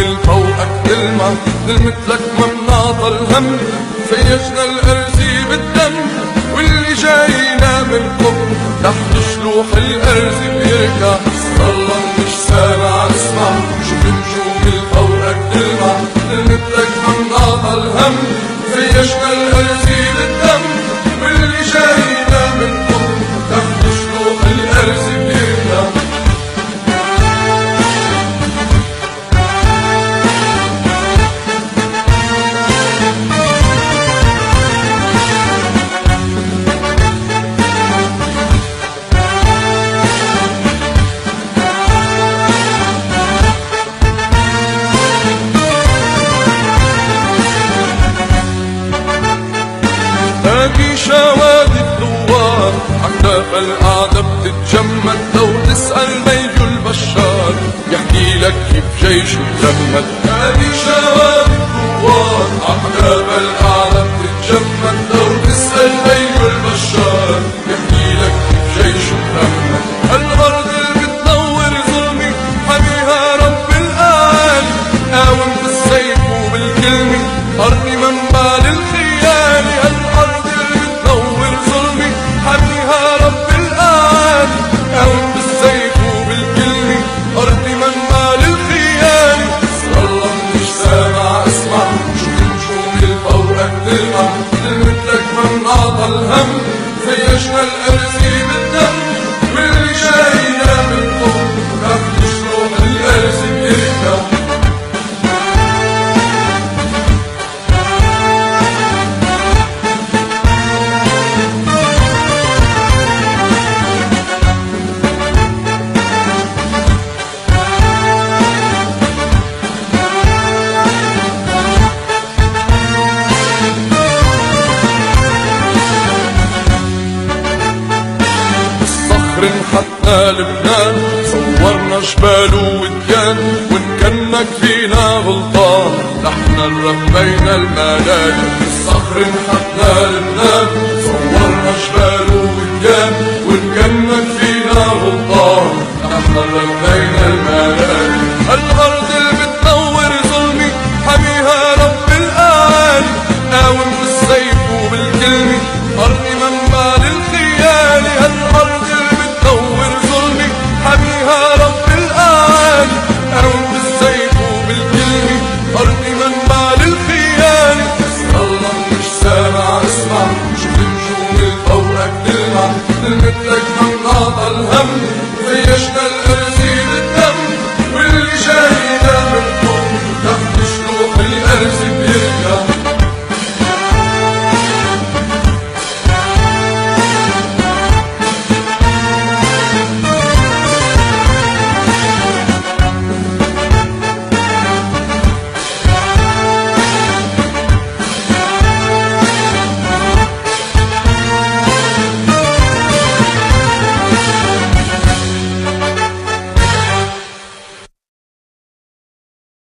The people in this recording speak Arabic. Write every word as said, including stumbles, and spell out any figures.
من فوقك تلمع، مثلك مناط الهم، فيجنا الأرزي بالدم، واللي جاينا من قبل تحت شلوح الأرز بيركع. الله مش سامع اسمع، شوف نجوم من فوقك تلمع، مثلك مناط الهم، فيجنا الأرزي بالدم، واللي جاينا من قبل تحت شلوح الأرز بيركع. باقي شوادي الثوار عكتاف القعدة بتتجمد، لو تسأل ميجو البشار يحكي لك كيف جيشه تجمد. باقي شوادي الثوار عكتاف القعدة بتتجمد، لو تسأل ميجو البشار يحكي لك كيف جيشه تجمد. الأرض اللي بتنور ظلمي حميها رب الآلي، قاوم بالسيف وبالكلمة أرضي منبع للخيال. الأرض اللي بتنور ظلمي حميها رب الآلي، قاوم بالسيف وبالكلمة أرضي منبع للخيال. الله مش سامع اسمع، شوف نجوم اللي فوقك تلمع، مثلك مناط الهم، فيجنا الأرزي بالدم، واللي جاينا من فوق تحت شلوح الأرز بيركع. انحتنا لبنان، صورنا جبال ووديان، وان كنك فينا غلطان نحن ربينا الملايين. الصخر انحتنا لبنان، صورنا جبال